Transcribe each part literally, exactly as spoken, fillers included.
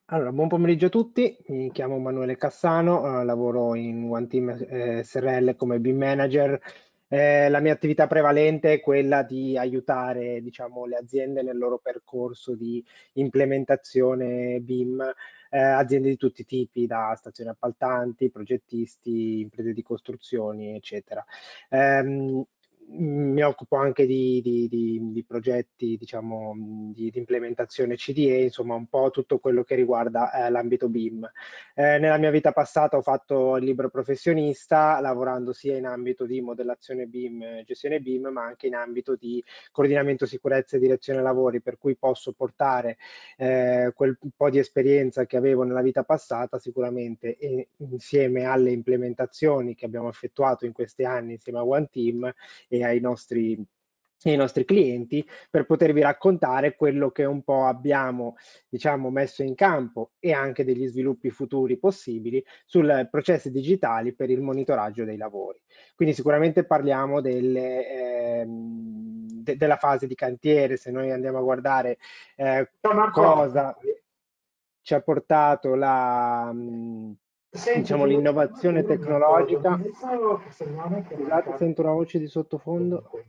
Allora, buon pomeriggio a tutti, mi chiamo Manuele Cassano, eh, lavoro in One Team eh, S R L come B I M Manager. Eh, la mia attività prevalente è quella di aiutare, diciamo, le aziende nel loro percorso di implementazione B I M, eh, aziende di tutti i tipi, da stazioni appaltanti, progettisti, imprese di costruzioni, eccetera. Ehm, Mi occupo anche di, di- di- di progetti, diciamo, di, di implementazione C D E, insomma, un po' tutto quello che riguarda eh, l'ambito B I M. Eh, nella mia vita passata ho fatto il libero professionista, lavorando sia in ambito di modellazione B I M, eh, gestione B I M, ma anche in ambito di coordinamento sicurezza e direzione lavori, per cui posso portare eh, quel po' di esperienza che avevo nella vita passata sicuramente, e insieme alle implementazioni che abbiamo effettuato in questi anni insieme a One Team e ai nostri, ai nostri clienti, per potervi raccontare quello che un po' abbiamo, diciamo, messo in campo e anche degli sviluppi futuri possibili sui processi digitali per il monitoraggio dei lavori. Quindi sicuramente parliamo delle, ehm, de- della fase di cantiere. Se noi andiamo a guardare eh, Ciao Marco, cosa ci ha portato la, mh, senti, diciamo, ti volevo l'innovazione dire una cosa. tecnologica. Inizio settimana che Scusate, manca sento una voce di sottofondo. comunque.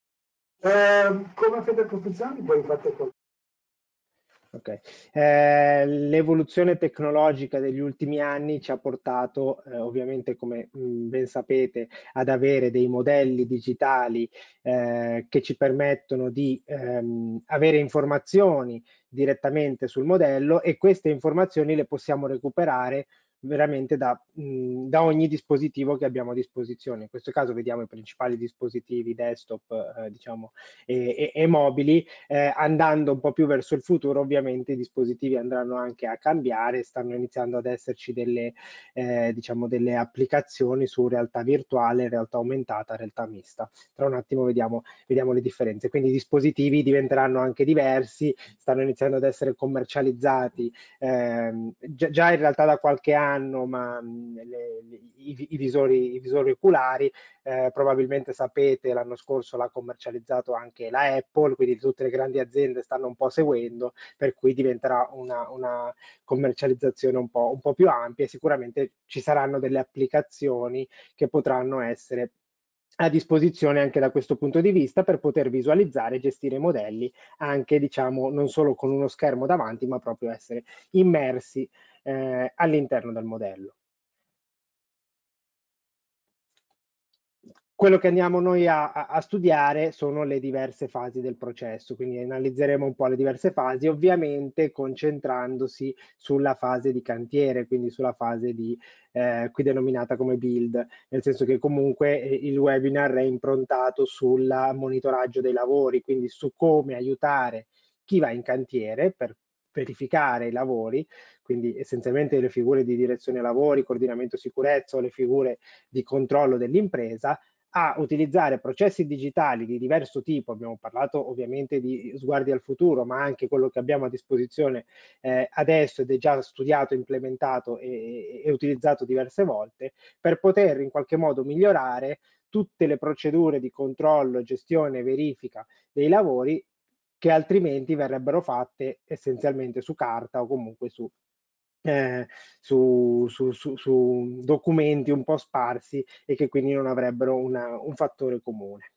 Eh, come fede costruzioni poi fate qualcosa. Ok. Eh, l'evoluzione tecnologica degli ultimi anni ci ha portato, eh, ovviamente, come mh, ben sapete, ad avere dei modelli digitali eh, che ci permettono di ehm, avere informazioni direttamente sul modello, e queste informazioni le possiamo recuperare veramente da, mh, da ogni dispositivo che abbiamo a disposizione. In questo caso vediamo i principali dispositivi desktop, eh, diciamo, e, e- e mobili. Eh, andando un po' più verso il futuro, ovviamente i dispositivi andranno anche a cambiare, stanno iniziando ad esserci delle, eh, diciamo, delle applicazioni su realtà virtuale, realtà aumentata, realtà mista. Tra un attimo vediamo, vediamo le differenze. Quindi i dispositivi diventeranno anche diversi, stanno iniziando ad essere commercializzati ehm, già, già in realtà da qualche anno, ma mh, le- le- i, i visori, i visori oculari, eh, probabilmente sapete, l'anno scorso l'ha commercializzato anche la Apple, quindi tutte le grandi aziende stanno un po' seguendo, per cui diventerà una, una commercializzazione un po', un po' più ampia, e sicuramente ci saranno delle applicazioni che potranno essere a disposizione anche da questo punto di vista, per poter visualizzare e gestire i modelli anche, diciamo, non solo con uno schermo davanti, ma proprio essere immersi eh, all'interno del modello. Quello che andiamo noi a, a- a studiare sono le diverse fasi del processo, quindi analizzeremo un po' le diverse fasi, ovviamente concentrandosi sulla fase di cantiere, quindi sulla fase di, eh, qui denominata come build, nel senso che comunque eh, il webinar è improntato sul monitoraggio dei lavori, quindi su come aiutare chi va in cantiere per verificare i lavori, quindi essenzialmente le figure di direzione lavori, coordinamento sicurezza, o le figure di controllo dell'impresa, a utilizzare processi digitali di diverso tipo. Abbiamo parlato ovviamente di sguardi al futuro, ma anche quello che abbiamo a disposizione eh, adesso, ed è già studiato, implementato e, e utilizzato diverse volte, per poter in qualche modo migliorare tutte le procedure di controllo, gestione e verifica dei lavori, che altrimenti verrebbero fatte essenzialmente su carta, o comunque su eh, su, su- su- su documenti un po' sparsi, e che quindi non avrebbero una- un fattore comune.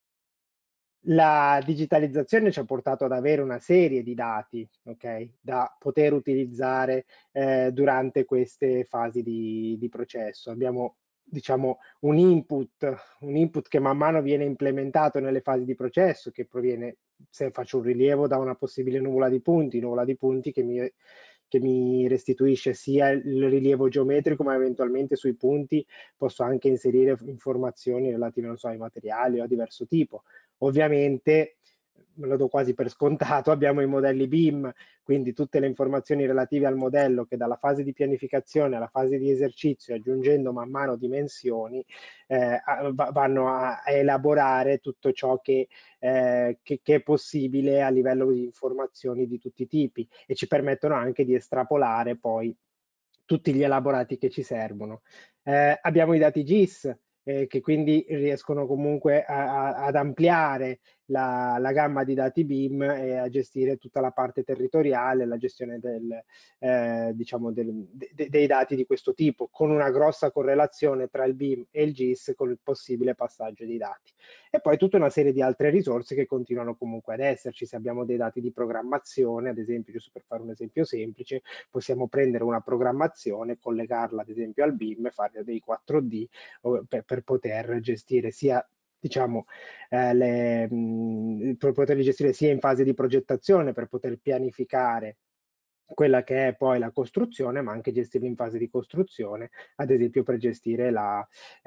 La digitalizzazione ci ha portato ad avere una serie di dati, ok, da poter utilizzare eh, durante queste fasi di, di processo. Abbiamo, diciamo, un input, un input che man mano viene implementato nelle fasi di processo, che proviene, se faccio un rilievo, da una possibile nuvola di punti, nuvola di punti che mi, che mi restituisce sia il rilievo geometrico, ma eventualmente sui punti posso anche inserire informazioni relative, non so, ai materiali o a diverso tipo. Ovviamente, me lo do quasi per scontato, abbiamo i modelli B I M, quindi tutte le informazioni relative al modello, che dalla fase di pianificazione alla fase di esercizio, aggiungendo man mano dimensioni, eh, vanno a, a, elaborare tutto ciò che, eh, che, che, è possibile a livello di informazioni di tutti i tipi, e ci permettono anche di estrapolare poi tutti gli elaborati che ci servono. Eh, abbiamo i dati G I S, eh, che quindi riescono comunque a, a, ad ampliare la, la gamma di dati B I M e a gestire tutta la parte territoriale, la gestione del, eh, diciamo del, de, dei dati di questo tipo, con una grossa correlazione tra il B I M e il G I S con il possibile passaggio di dati. E poi tutta una serie di altre risorse che continuano comunque ad esserci. Se abbiamo dei dati di programmazione, ad esempio, giusto per fare un esempio semplice, possiamo prendere una programmazione, collegarla ad esempio al B I M e fare dei quattro D per, per poter gestire sia diciamo, eh, le, mh, per poterli gestire sia in fase di progettazione, per poter pianificare quella che è poi la costruzione, ma anche gestirli in fase di costruzione, ad esempio per gestire la,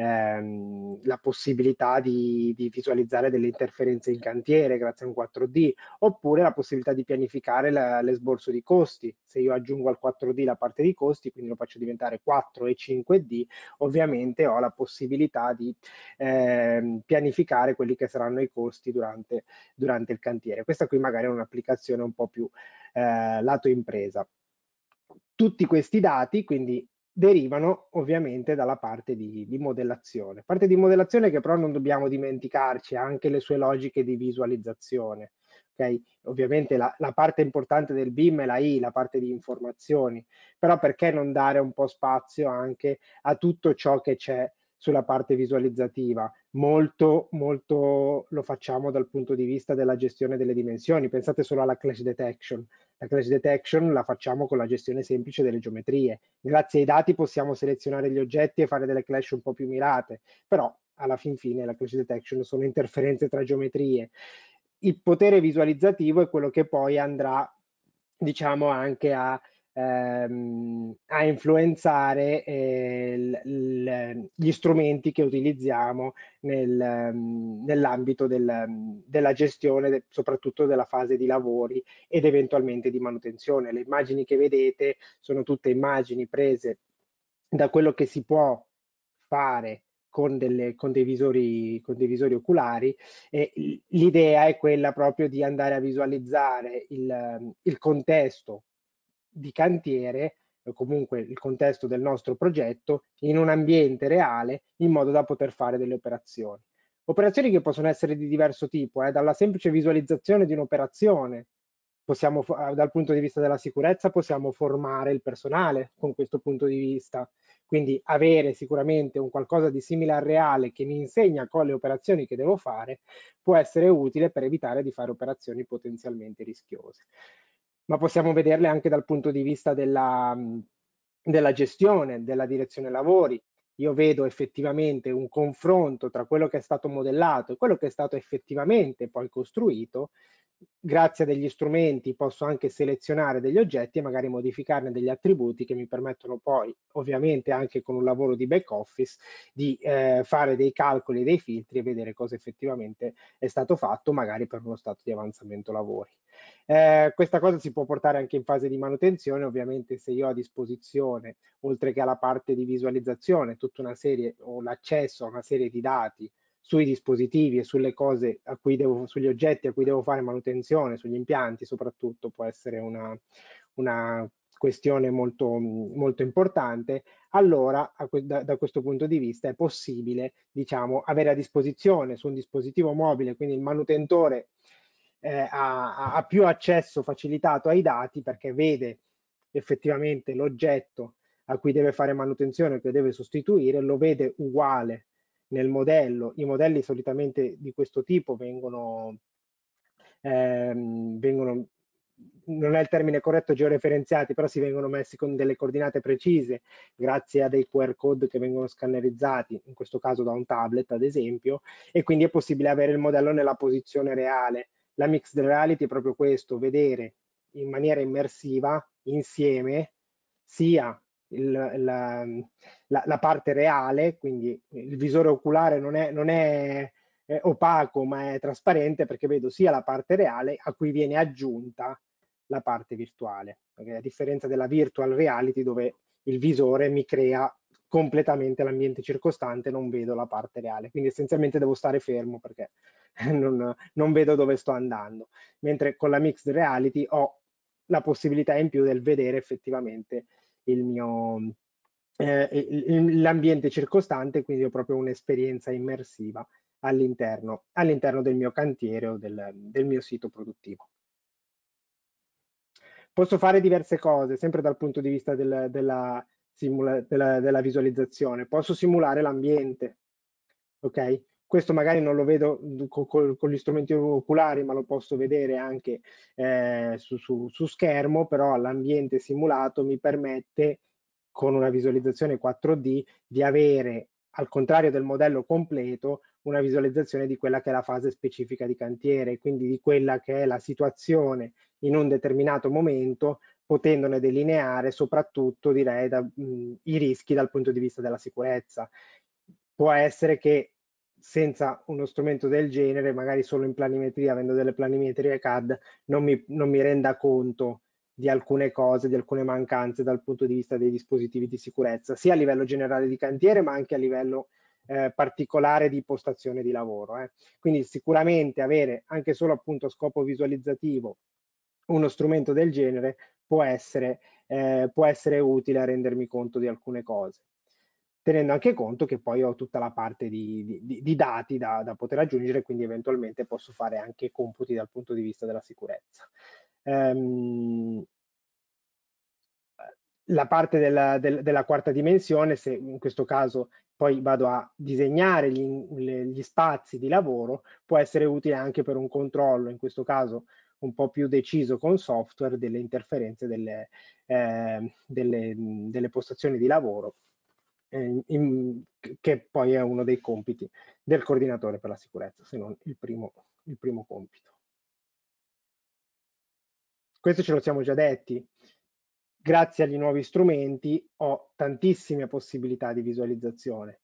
ehm, la possibilità di, di visualizzare delle interferenze in cantiere grazie a un quattro D, oppure la possibilità di pianificare la, l'esborso di costi. Se io aggiungo al quattro D la parte di costi, quindi lo faccio diventare quattro e cinque D, ovviamente ho la possibilità di ehm, pianificare quelli che saranno i costi durante, durante il cantiere. Questa qui magari è un'applicazione un po' più eh, lato impresa. Tutti questi dati quindi derivano ovviamente dalla parte di, di modellazione. Parte di modellazione che però non dobbiamo dimenticarci, ha anche le sue logiche di visualizzazione. Okay? Ovviamente la, la parte importante del B I M è la I, la parte di informazioni, però perché non dare un po' spazio anche a tutto ciò che c'è sulla parte visualizzativa? Molto, molto lo facciamo dal punto di vista della gestione delle dimensioni. Pensate solo alla clash detection. La clash detection la facciamo con la gestione semplice delle geometrie. Grazie ai dati possiamo selezionare gli oggetti e fare delle clash un po' più mirate, però alla fin fine la clash detection sono interferenze tra geometrie. Il potere visualizzativo è quello che poi andrà, diciamo, anche a ehm, a influenzare eh, l, l, gli strumenti che utilizziamo nel, um, nell'ambito del, um, della gestione, de, soprattutto della fase di lavori ed eventualmente di manutenzione. Le immagini che vedete sono tutte immagini prese da quello che si può fare con, delle, con, dei, visori, con dei visori oculari e l'idea è quella proprio di andare a visualizzare il, il contesto di cantiere o comunque il contesto del nostro progetto in un ambiente reale in modo da poter fare delle operazioni. Operazioni che possono essere di diverso tipo, eh, dalla semplice visualizzazione di un'operazione, possiamo, dal punto di vista della sicurezza, possiamo formare il personale con questo punto di vista. Quindi avere sicuramente un qualcosa di simile al reale che mi insegna con le operazioni che devo fare può essere utile per evitare di fare operazioni potenzialmente rischiose. Ma possiamo vederle anche dal punto di vista della, della gestione, della direzione lavori. Io vedo effettivamente un confronto tra quello che è stato modellato e quello che è stato effettivamente poi costruito. Grazie a degli strumenti posso anche selezionare degli oggetti e magari modificarne degli attributi che mi permettono poi, ovviamente anche con un lavoro di back office, di eh, fare dei calcoli e dei filtri e vedere cosa effettivamente è stato fatto, magari per uno stato di avanzamento lavori. Eh, questa cosa si può portare anche in fase di manutenzione, ovviamente se io ho a disposizione, oltre che alla parte di visualizzazione, tutta una serie o l'accesso a una serie di dati sui dispositivi e sulle cose a cui devo, sugli oggetti a cui devo fare manutenzione, sugli impianti soprattutto, può essere una, una questione molto, molto importante. Allora, da, da questo punto di vista è possibile, diciamo, avere a disposizione su un dispositivo mobile, quindi il manutentore eh, ha, ha più accesso facilitato ai dati perché vede effettivamente l'oggetto a cui deve fare manutenzione, che deve sostituire, lo vede uguale nel modello. I modelli solitamente di questo tipo vengono, ehm, vengono non è il termine corretto georeferenziati, però si vengono messi con delle coordinate precise grazie a dei Q R code che vengono scannerizzati, in questo caso da un tablet ad esempio, e quindi è possibile avere il modello nella posizione reale. La mixed reality è proprio questo, vedere in maniera immersiva insieme sia il, la, la, la, parte reale, quindi il visore oculare non è, non è eh, opaco ma è trasparente perché vedo sia la parte reale a cui viene aggiunta la parte virtuale, okay? A differenza della virtual reality dove il visore mi crea completamente l'ambiente circostante, non vedo la parte reale, quindi essenzialmente devo stare fermo perché non, non vedo dove sto andando, mentre con la mixed reality ho la possibilità in più del vedere effettivamente il mio eh, l'ambiente circostante, quindi ho proprio un'esperienza immersiva all'interno all'interno del mio cantiere o del, del mio sito produttivo. Posso fare diverse cose, sempre dal punto di vista del, della, simula, della, della visualizzazione. Posso simulare l'ambiente, ok? Questo magari non lo vedo con, con gli strumenti oculari, ma lo posso vedere anche eh, su, su, su schermo, però l'ambiente simulato mi permette, con una visualizzazione quattro D, di avere, al contrario del modello completo, una visualizzazione di quella che è la fase specifica di cantiere, quindi di quella che è la situazione in un determinato momento, potendone delineare soprattutto, direi, da, mh, i rischi dal punto di vista della sicurezza. Può essere che senza uno strumento del genere, magari solo in planimetria, avendo delle planimetrie C A D, non mi, non mi renda conto di alcune cose, di alcune mancanze dal punto di vista dei dispositivi di sicurezza, sia a livello generale di cantiere, ma anche a livello eh, particolare di postazione di lavoro. Eh. Quindi sicuramente avere anche solo appunto a scopo visualizzativo uno strumento del genere può essere, eh, può essere utile a rendermi conto di alcune cose, tenendo anche conto che poi ho tutta la parte di, di, di dati da, da poter aggiungere, quindi eventualmente posso fare anche computi dal punto di vista della sicurezza. Um, la parte della, del, della quarta dimensione, se in questo caso poi vado a disegnare gli, gli spazi di lavoro, può essere utile anche per un controllo, in questo caso un po' più deciso con software, delle interferenze delle, eh, delle, delle postazioni di lavoro, eh, in, che poi è uno dei compiti del coordinatore per la sicurezza, se non il primo, il primo compito. Questo ce lo siamo già detti. Grazie agli nuovi strumenti ho tantissime possibilità di visualizzazione.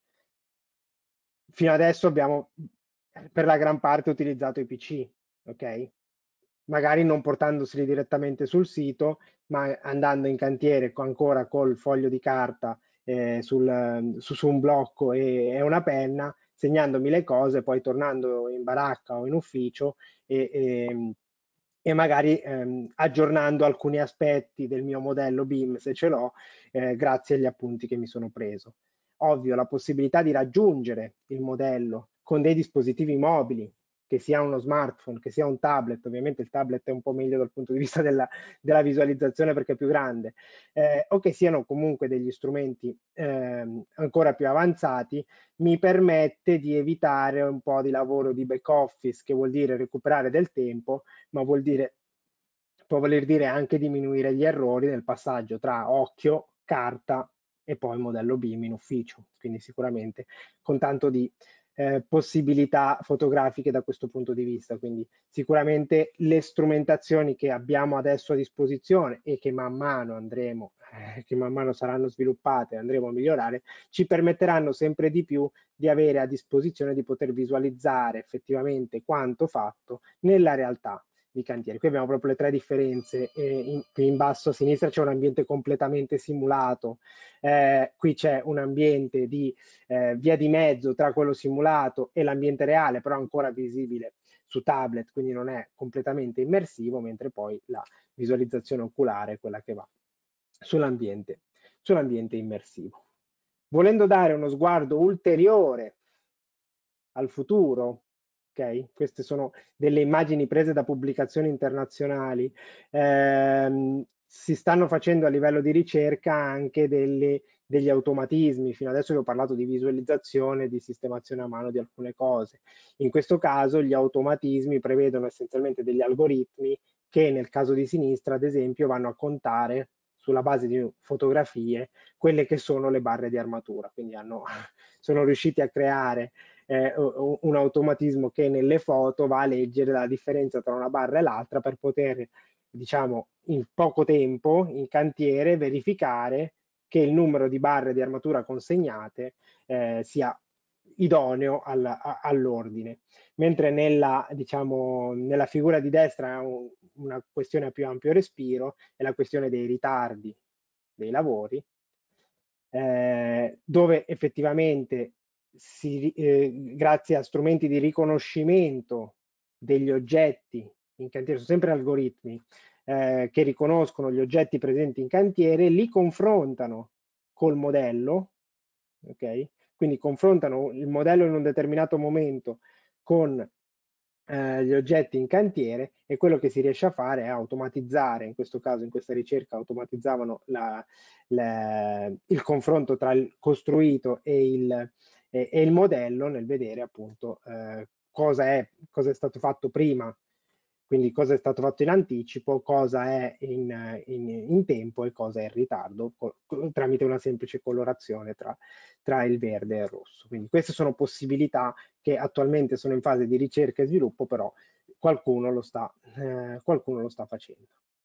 Fino adesso abbiamo per la gran parte utilizzato i P C, ok? Magari non portandoseli direttamente sul sito, ma andando in cantiere ancora col foglio di carta eh, sul, su, su un blocco e, e una penna, segnandomi le cose, poi tornando in baracca o in ufficio e, e, e magari ehm, aggiornando alcuni aspetti del mio modello B I M, se ce l'ho, eh, grazie agli appunti che mi sono preso. Ovvio, la possibilità di raggiungere il modello con dei dispositivi mobili, che sia uno smartphone, che sia un tablet, ovviamente il tablet è un po' meglio dal punto di vista della, della visualizzazione perché è più grande, eh, o che siano comunque degli strumenti eh, ancora più avanzati, mi permette di evitare un po' di lavoro di back office, che vuol dire recuperare del tempo, ma vuol dire, può voler dire anche diminuire gli errori nel passaggio tra occhio, carta e poi modello B I M in ufficio. Quindi sicuramente con tanto di eh, possibilità fotografiche da questo punto di vista. Quindi sicuramente le strumentazioni che abbiamo adesso a disposizione e che man mano andremo, eh, che man mano saranno sviluppate e andremo a migliorare, ci permetteranno sempre di più di avere a disposizione di poter visualizzare effettivamente quanto fatto nella realtà di cantiere. Qui abbiamo proprio le tre differenze. Eh, in, qui in basso a sinistra c'è un ambiente completamente simulato, eh, qui c'è un ambiente di eh, via di mezzo tra quello simulato e l'ambiente reale, però ancora visibile su tablet, quindi non è completamente immersivo, mentre poi la visualizzazione oculare è quella che va sull'ambiente, sull'ambiente immersivo. Volendo dare uno sguardo ulteriore al futuro, ok? Queste sono delle immagini prese da pubblicazioni internazionali. Eh, si stanno facendo a livello di ricerca anche delle, degli automatismi. Fino adesso vi ho parlato di visualizzazione, di sistemazione a mano di alcune cose. In questo caso gli automatismi prevedono essenzialmente degli algoritmi che nel caso di sinistra, ad esempio, vanno a contare sulla base di fotografie quelle che sono le barre di armatura. Quindi hanno, sono riusciti a creare eh, un automatismo che nelle foto va a leggere la differenza tra una barra e l'altra per poter, diciamo, in poco tempo in cantiere verificare che il numero di barre di armatura consegnate eh, sia idoneo al, a, all'ordine. Mentre nella, diciamo, nella figura di destra è un, una questione a più ampio respiro, è la questione dei ritardi dei lavori, eh, dove effettivamente si, eh, grazie a strumenti di riconoscimento degli oggetti in cantiere, sono sempre algoritmi eh, che riconoscono gli oggetti presenti in cantiere, li confrontano col modello, ok? quindi confrontano il modello in un determinato momento con eh, gli oggetti in cantiere, e quello che si riesce a fare è automatizzare, in questo caso, in questa ricerca, automatizzavano la, la, il confronto tra il costruito e il, e, e il modello, nel vedere appunto eh, cosa è, cosa è stato fatto prima, quindi cosa è stato fatto in anticipo, cosa è in, in, in tempo e cosa è in ritardo, co- tramite una semplice colorazione tra, tra il verde e il rosso. Quindi queste sono possibilità che attualmente sono in fase di ricerca e sviluppo, però qualcuno lo sta, eh, qualcuno lo sta facendo.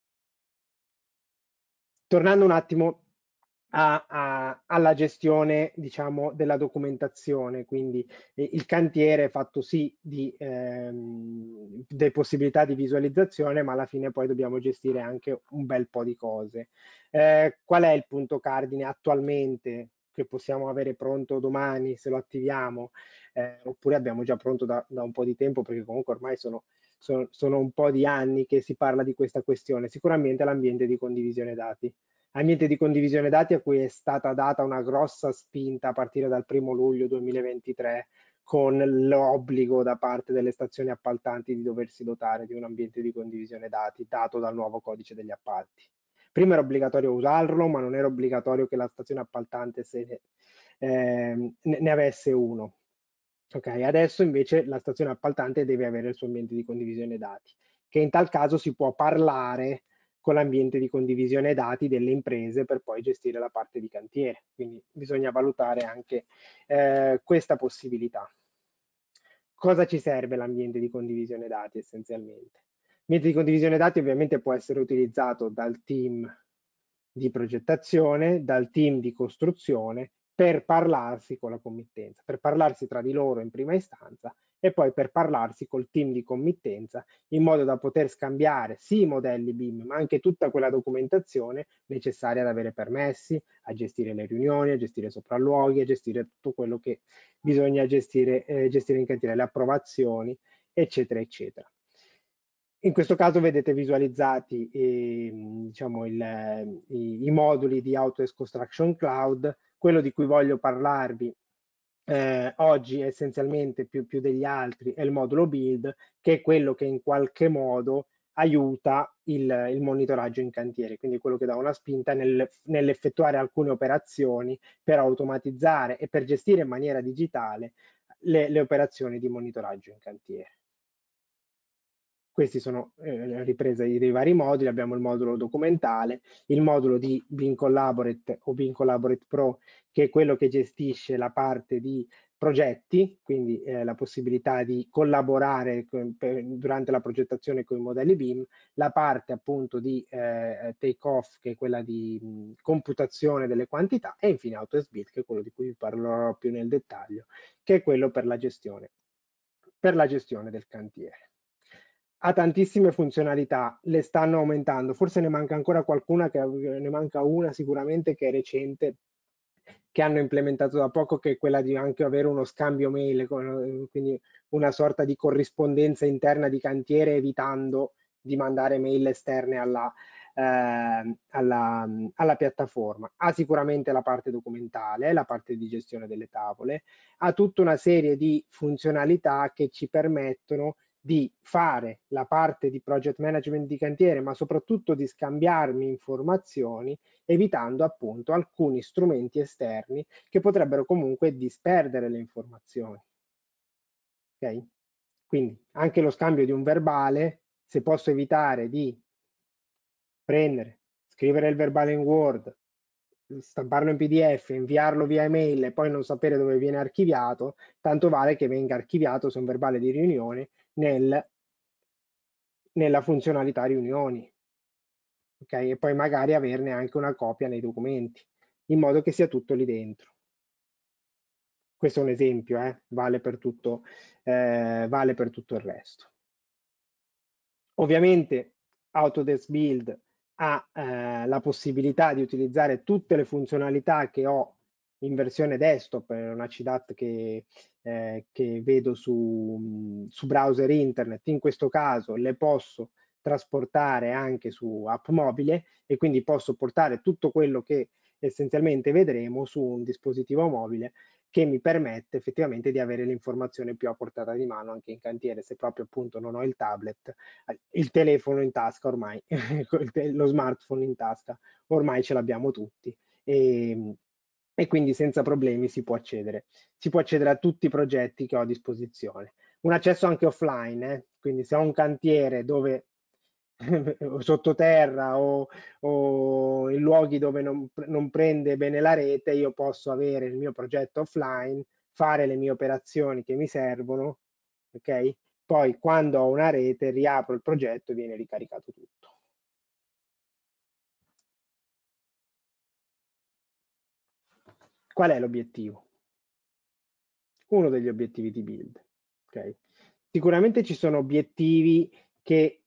Tornando un attimo a, a, alla gestione, diciamo, della documentazione, quindi eh, il cantiere è fatto sì di ehm, delle possibilità di visualizzazione, ma alla fine poi dobbiamo gestire anche un bel po' di cose. Eh, qual è il punto cardine attualmente che possiamo avere pronto domani se lo attiviamo, eh, oppure abbiamo già pronto da, da un po' di tempo, perché comunque ormai sono sono, sono un po' di anni che si parla di questa questione, sicuramente l'ambiente di condivisione dati. Ambiente di condivisione dati a cui è stata data una grossa spinta a partire dal primo luglio duemilaventitré, con l'obbligo da parte delle stazioni appaltanti di doversi dotare di un ambiente di condivisione dati dato dal nuovo codice degli appalti. Prima era obbligatorio usarlo, ma non era obbligatorio che la stazione appaltante se ne, eh, ne avesse uno. Ok, adesso invece la stazione appaltante deve avere il suo ambiente di condivisione dati, che in tal caso si può parlare con l'ambiente di condivisione dati delle imprese per poi gestire la parte di cantiere. Quindi bisogna valutare anche eh, questa possibilità. Cosa ci serve l'ambiente di condivisione dati essenzialmente? L'ambiente di condivisione dati ovviamente può essere utilizzato dal team di progettazione, dal team di costruzione, per parlarsi con la committenza, per parlarsi tra di loro in prima istanza e poi per parlarsi col team di committenza, in modo da poter scambiare sì i modelli B I M, ma anche tutta quella documentazione necessaria ad avere permessi, a gestire le riunioni, a gestire sopralluoghi, a gestire tutto quello che bisogna gestire, eh, gestire in cantiere, le approvazioni, eccetera, eccetera. In questo caso vedete visualizzati eh, diciamo il, i, i moduli di Autodesk Construction Cloud. Quello di cui voglio parlarvi eh, oggi essenzialmente più, più degli altri è il modulo Build, che è quello che in qualche modo aiuta il, il monitoraggio in cantiere, quindi quello che dà una spinta nel, nell'effettuare alcune operazioni per automatizzare e per gestire in maniera digitale le, le operazioni di monitoraggio in cantiere. Questi sono eh, riprese dei vari moduli, abbiamo il modulo documentale, il modulo di Beam Collaborate o Beam Collaborate Pro, che è quello che gestisce la parte di progetti, quindi eh, la possibilità di collaborare con, per, durante la progettazione con i modelli B I M, la parte appunto di eh, take off, che è quella di mh, computazione delle quantità, e infine Autodesk Build, che è quello di cui parlerò più nel dettaglio, che è quello per la gestione, per la gestione del cantiere. Ha tantissime funzionalità, le stanno aumentando, forse ne manca ancora qualcuna, che ne manca una sicuramente che è recente, che hanno implementato da poco, che è quella di anche avere uno scambio mail, quindi una sorta di corrispondenza interna di cantiere, evitando di mandare mail esterne alla, eh, alla, alla piattaforma. Ha sicuramente la parte documentale, la parte di gestione delle tavole, ha tutta una serie di funzionalità che ci permettono di fare la parte di project management di cantiere, ma soprattutto di scambiarmi informazioni, evitando appunto alcuni strumenti esterni che potrebbero comunque disperdere le informazioni. Ok? Quindi anche lo scambio di un verbale, se posso evitare di prendere, scrivere il verbale in Word, stamparlo in P D F, inviarlo via email e poi non sapere dove viene archiviato, tanto vale che venga archiviato su un verbale di riunione nel, nella funzionalità riunioni. Ok? E poi magari averne anche una copia nei documenti, in modo che sia tutto lì dentro. Questo è un esempio, eh? Vale per tutto, eh, vale per tutto il resto. Ovviamente Autodesk Build ha eh, la possibilità di utilizzare tutte le funzionalità che ho in versione desktop, è una C D A T che, eh, che vedo su, su browser internet. In questo caso le posso trasportare anche su app mobile, e quindi posso portare tutto quello che essenzialmente vedremo su un dispositivo mobile che mi permette effettivamente di avere l'informazione più a portata di mano anche in cantiere, se proprio appunto non ho il tablet, il telefono in tasca ormai, lo smartphone in tasca, ormai ce l'abbiamo tutti e, e quindi senza problemi si può accedere. Si può accedere a tutti i progetti che ho a disposizione. Un accesso anche offline, eh? Quindi se ho un cantiere dove sottoterra o, o in luoghi dove non, non prende bene la rete, io posso avere il mio progetto offline, fare le mie operazioni che mi servono, ok? Poi quando ho una rete riapro il progetto e viene ricaricato tutto. Qual è l'obiettivo? Uno degli obiettivi di build. Okay? Sicuramente ci sono obiettivi che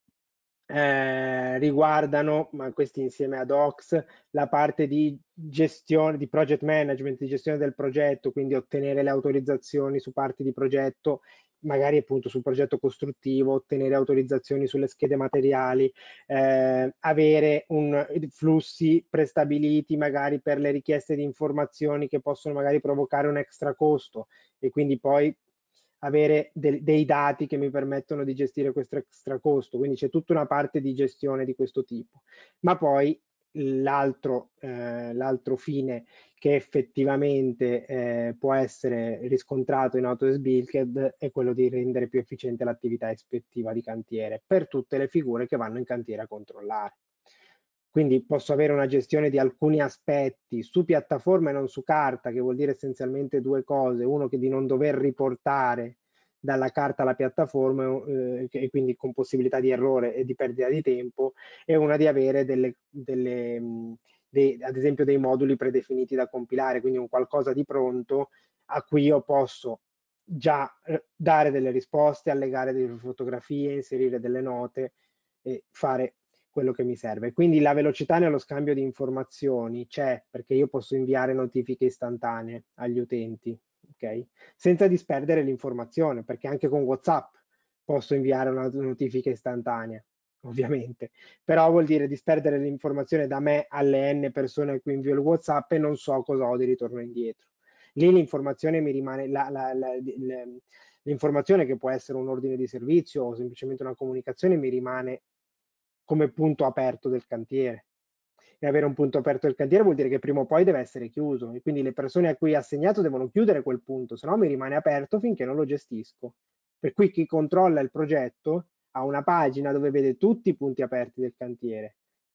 eh, riguardano, ma questi insieme ad Ox, la parte di gestione, di project management, di gestione del progetto, quindi ottenere le autorizzazioni su parti di progetto, magari appunto sul progetto costruttivo, ottenere autorizzazioni sulle schede materiali, eh, avere un, flussi prestabiliti magari per le richieste di informazioni che possono magari provocare un extra costo e quindi poi avere de- dei dati che mi permettono di gestire questo extra costo. Quindi c'è tutta una parte di gestione di questo tipo. Ma poi l'altro, eh, l'altro fine che effettivamente eh, può essere riscontrato in Autodesk Build è quello di rendere più efficiente l'attività ispettiva di cantiere per tutte le figure che vanno in cantiere a controllare. Quindi posso avere una gestione di alcuni aspetti su piattaforma e non su carta, che vuol dire essenzialmente due cose. Uno, che di non dover riportare dalla carta alla piattaforma eh, e quindi con possibilità di errore e di perdita di tempo, e una di avere delle, delle, mh, dei, ad esempio dei moduli predefiniti da compilare, quindi un qualcosa di pronto a cui io posso già eh, dare delle risposte, allegare delle fotografie, inserire delle note e fare quello che mi serve. Quindi la velocità nello scambio di informazioni c'è, perché io posso inviare notifiche istantanee agli utenti, ok? Senza disperdere l'informazione, perché anche con WhatsApp posso inviare una notifica istantanea, ovviamente. Però vuol dire disperdere l'informazione da me alle n persone a cui invio il WhatsApp e non so cosa ho di ritorno indietro. Lì l'informazione mi rimane, la, la, la, l'informazione che può essere un ordine di servizio o semplicemente una comunicazione mi rimane come punto aperto del cantiere. E avere un punto aperto del cantiere vuol dire che prima o poi deve essere chiuso e quindi le persone a cui è assegnato devono chiudere quel punto, se no mi rimane aperto finché non lo gestisco. Per cui chi controlla il progetto ha una pagina dove vede tutti i punti aperti del cantiere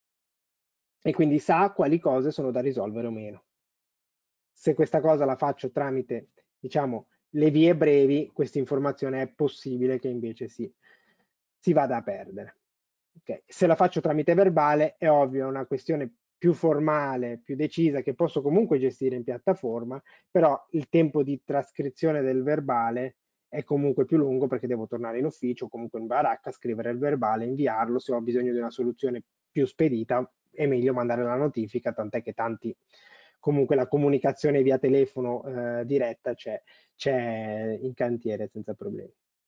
e quindi sa quali cose sono da risolvere o meno. Se questa cosa la faccio tramite, diciamo, le vie brevi, questa informazione è possibile che invece si, si vada a perdere. Okay. Se la faccio tramite verbale è ovvio, è una questione più formale, più decisa, che posso comunque gestire in piattaforma, però il tempo di trascrizione del verbale è comunque più lungo perché devo tornare in ufficio, comunque in baracca, scrivere il verbale, inviarlo. Se ho bisogno di una soluzione più spedita è meglio mandare la notifica, tant'è che tanti comunque la comunicazione via telefono eh, diretta c'è, c'è in cantiere senza problemi.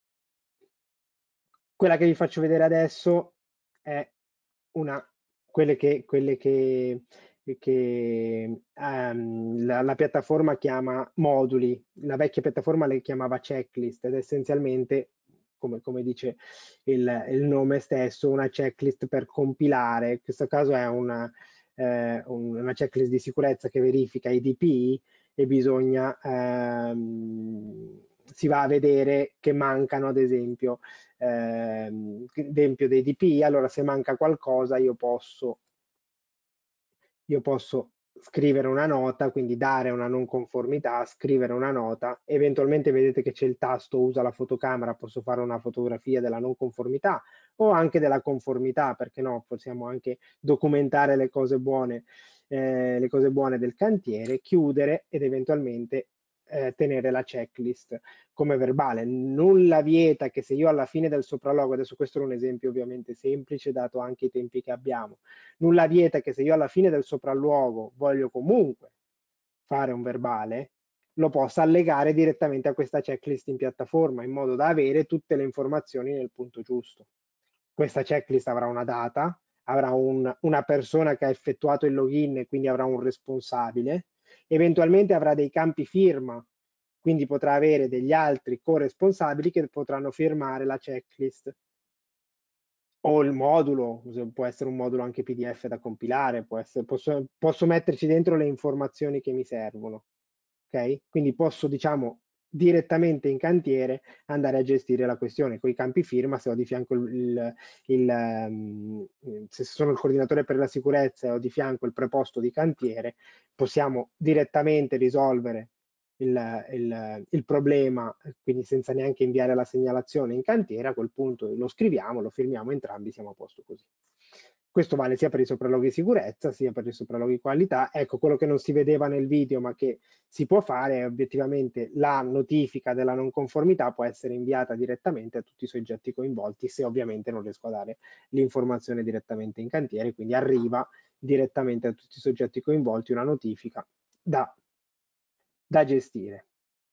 Quella che vi faccio vedere adesso è una, quelle che, quelle che, che um, la, la piattaforma chiama moduli, la vecchia piattaforma le chiamava checklist ed è essenzialmente, come, come dice il, il nome stesso, una checklist per compilare. In questo caso è una, eh, una checklist di sicurezza che verifica i D P I e bisogna, ehm, si va a vedere che mancano ad esempio ehm, esempio dei D P I, allora se manca qualcosa io posso, io posso scrivere una nota, quindi dare una non conformità, scrivere una nota, eventualmente vedete che c'è il tasto usa la fotocamera, posso fare una fotografia della non conformità o anche della conformità, perché no, possiamo anche documentare le cose buone, eh, le cose buone del cantiere, chiudere ed eventualmente eh, tenere la checklist come verbale. Nulla vieta che se io alla fine del sopralluogo, adesso questo è un esempio ovviamente semplice dato anche i tempi che abbiamo, nulla vieta che se io alla fine del sopralluogo voglio comunque fare un verbale, lo possa allegare direttamente a questa checklist in piattaforma in modo da avere tutte le informazioni nel punto giusto. Questa checklist avrà una data, avrà un, una persona che ha effettuato il login e quindi avrà un responsabile, eventualmente avrà dei campi firma, quindi potrà avere degli altri corresponsabili che potranno firmare la checklist o il modulo, può essere un modulo anche P D F da compilare, può essere, posso, posso metterci dentro le informazioni che mi servono, ok? Quindi posso, diciamo, direttamente in cantiere andare a gestire la questione con i campi firma, se ho di fianco il, il, il um, se sono il coordinatore per la sicurezza e ho di fianco il preposto di cantiere, possiamo direttamente risolvere il, il, il problema, quindi senza neanche inviare la segnalazione in cantiere. A quel punto lo scriviamo, lo firmiamo entrambi, siamo a posto così. Questo vale sia per i sopralluoghi sicurezza, sia per i sopralluoghi qualità. Ecco, quello che non si vedeva nel video, ma che si può fare, è obiettivamente la notifica della non conformità può essere inviata direttamente a tutti i soggetti coinvolti, se ovviamente non riesco a dare l'informazione direttamente in cantiere, quindi arriva direttamente a tutti i soggetti coinvolti una notifica da, da gestire.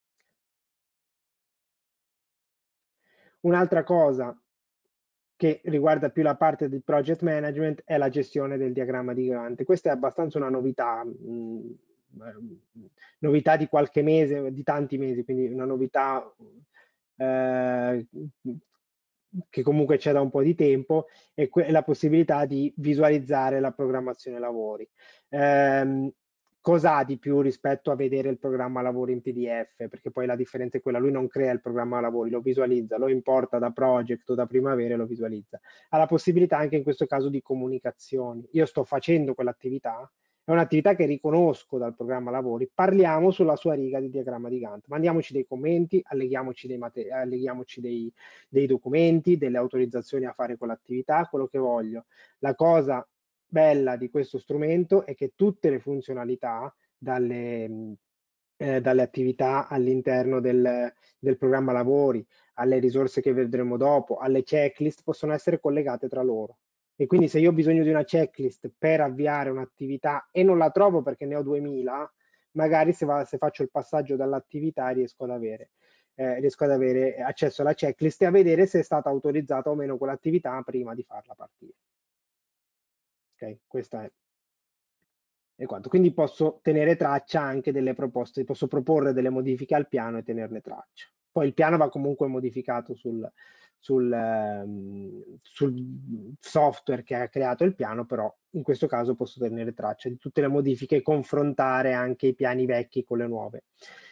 Un'altra cosa che riguarda più la parte del project management è la gestione del diagramma di Gantt. Questa è abbastanza una novità, mh, novità di qualche mese, di tanti mesi, quindi una novità eh, che comunque c'è da un po' di tempo, è la possibilità di visualizzare la programmazione lavori. Eh, cosa ha di più rispetto a vedere il programma lavori in P D F? Perché poi la differenza è quella, lui non crea il programma lavori, lo visualizza, lo importa da project o da primavera e lo visualizza. Ha la possibilità anche in questo caso di comunicazioni. Io sto facendo quell'attività, è un'attività che riconosco dal programma lavori, parliamo sulla sua riga di diagramma di Gantt, mandiamoci dei commenti, alleghiamoci dei, mate- alleghiamoci dei, dei documenti, delle autorizzazioni a fare quell'attività, quello che voglio. La cosa bella di questo strumento è che tutte le funzionalità, dalle, eh, dalle attività all'interno del, del programma lavori, alle risorse che vedremo dopo, alle checklist, possono essere collegate tra loro. E quindi se io ho bisogno di una checklist per avviare un'attività e non la trovo perché ne ho duemila, magari se, va, se faccio il passaggio dall'attività riesco ad avere, eh, riesco ad avere accesso alla checklist e a vedere se è stata autorizzata o meno quell'attività prima di farla partire. Ok, questa è, è quanto. Quindi posso tenere traccia anche delle proposte, posso proporre delle modifiche al piano e tenerne traccia. Poi il piano va comunque modificato sul, sul, ehm, sul software che ha creato il piano, però in questo caso posso tenere traccia di tutte le modifiche e confrontare anche i piani vecchi con le nuove,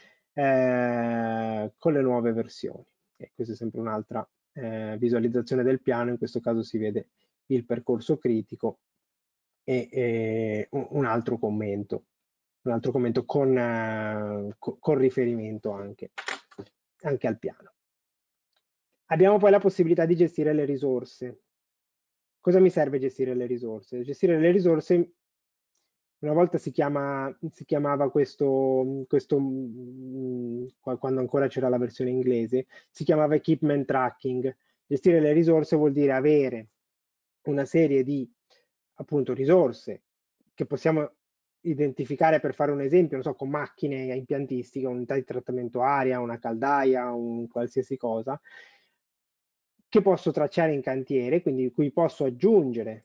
eh, con le nuove versioni. E questa è sempre un'altra eh, visualizzazione del piano, in questo caso si vede il percorso critico e, e un altro commento, un altro commento con, eh, con riferimento anche, anche al piano. Abbiamo poi la possibilità di gestire le risorse. Cosa mi serve gestire le risorse? Gestire le risorse, una volta si, chiama, si chiamava questo, questo, quando ancora c'era la versione inglese, si chiamava equipment tracking. Gestire le risorse vuol dire avere una serie di appunto risorse che possiamo identificare, per fare un esempio, non so, con macchine impiantistiche, unità di trattamento aria, una caldaia, un qualsiasi cosa, che posso tracciare in cantiere, quindi di cui posso aggiungere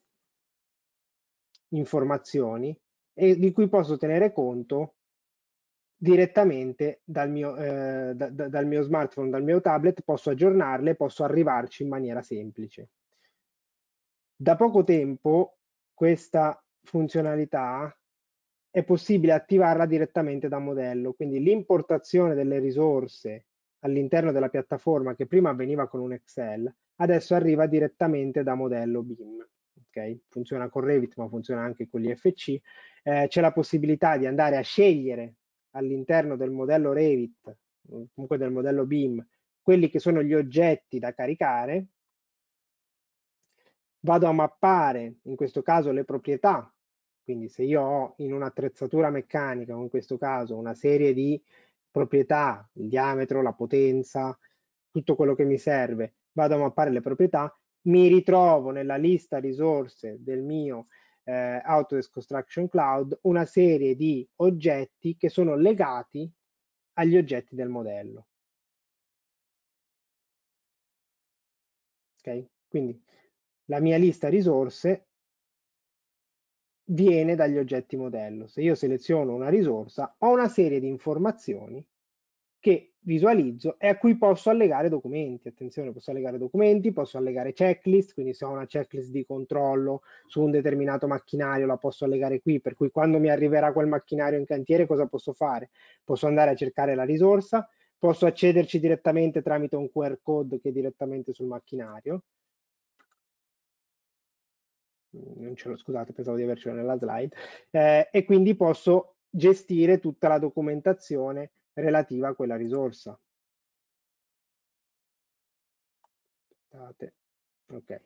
informazioni e di cui posso tenere conto direttamente dal mio, eh, da, da, dal mio smartphone, dal mio tablet, posso aggiornarle, posso arrivarci in maniera semplice. Da poco tempo questa funzionalità è possibile attivarla direttamente da modello, quindi l'importazione delle risorse all'interno della piattaforma che prima avveniva con un Excel, adesso arriva direttamente da modello B I M. Okay? Funziona con Revit, ma funziona anche con gli F C. Eh, c'è la possibilità di andare a scegliere all'interno del modello Revit, comunque del modello B I M, quelli che sono gli oggetti da caricare. Vado a mappare, in questo caso, le proprietà. Quindi se io ho in un'attrezzatura meccanica, o in questo caso una serie di proprietà, il diametro, la potenza, tutto quello che mi serve, vado a mappare le proprietà, mi ritrovo nella lista risorse del mio eh, Autodesk Construction Cloud una serie di oggetti che sono legati agli oggetti del modello. Ok? Quindi la mia lista risorse viene dagli oggetti modello. Se io seleziono una risorsa, ho una serie di informazioni che visualizzo e a cui posso allegare documenti. Attenzione, posso allegare documenti, posso allegare checklist, quindi se ho una checklist di controllo su un determinato macchinario la posso allegare qui, per cui quando mi arriverà quel macchinario in cantiere cosa posso fare? Posso andare a cercare la risorsa, posso accederci direttamente tramite un Q R code che è direttamente sul macchinario. Non ce l'ho, scusate, pensavo di avercelo nella slide, eh, e quindi posso gestire tutta la documentazione relativa a quella risorsa. Aspettate. Ok,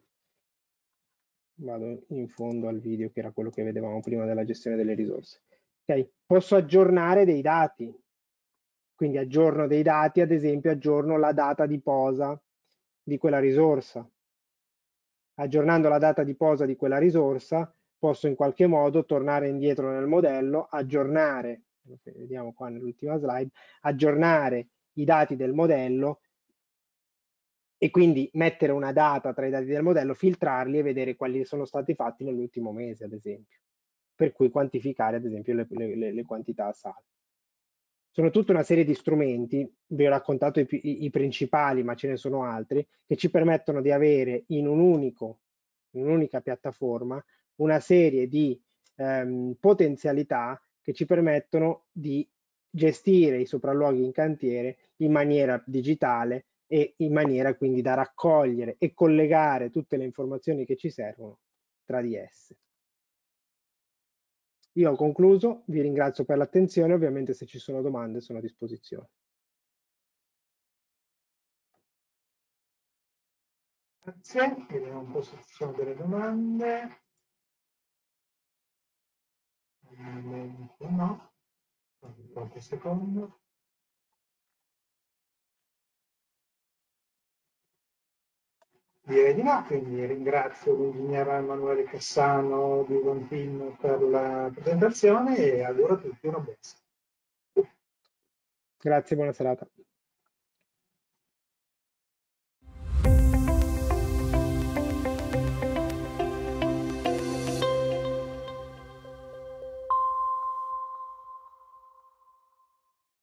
vado in fondo al video che era quello che vedevamo prima della gestione delle risorse. Ok, posso aggiornare dei dati, quindi aggiorno dei dati, ad esempio aggiorno la data di posa di quella risorsa. Aggiornando la data di posa di quella risorsa, posso in qualche modo tornare indietro nel modello, aggiornare, vediamo qua nell'ultima slide, aggiornare i dati del modello e quindi mettere una data tra i dati del modello, filtrarli e vedere quali sono stati fatti nell'ultimo mese, ad esempio, per cui quantificare, ad esempio, le, le, le quantità a saldo. Sono tutta una serie di strumenti, vi ho raccontato i, i, i principali, ma ce ne sono altri, che ci permettono di avere in un unico, in un'unica piattaforma una serie di ehm, potenzialità che ci permettono di gestire i sopralluoghi in cantiere in maniera digitale e in maniera quindi da raccogliere e collegare tutte le informazioni che ci servono tra di esse. Io ho concluso, vi ringrazio per l'attenzione, ovviamente se ci sono domande sono a disposizione. Grazie, vediamo un po' se ci sono delle domande. No, qualche secondo. Direi di no, quindi ringrazio l'ingegnere Emanuele Cassano di Vonpin per la presentazione e auguro a tutti una buona serata. Grazie, buona serata.